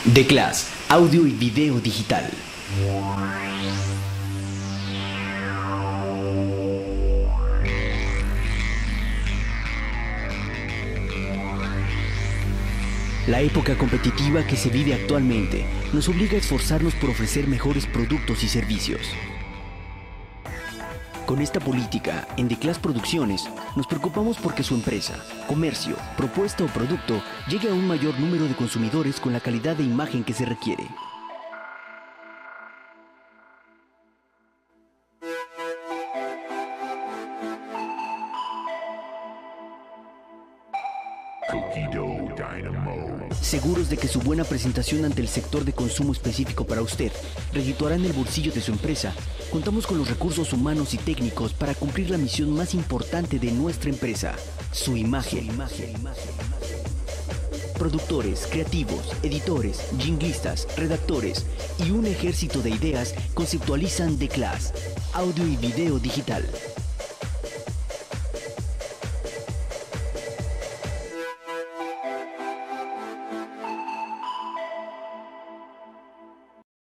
The Class, audio y video digital. La época competitiva que se vive actualmente nos obliga a esforzarnos por ofrecer mejores productos y servicios. Con esta política, en The Class Producciones, nos preocupamos porque su empresa, comercio, propuesta o producto llegue a un mayor número de consumidores con la calidad de imagen que se requiere. Seguros de que su buena presentación ante el sector de consumo específico para usted redituará en el bolsillo de su empresa, contamos con los recursos humanos y técnicos para cumplir la misión más importante de nuestra empresa, su imagen. Productores, creativos, editores, jinglistas, redactores y un ejército de ideas conceptualizan The Class, audio y video digital.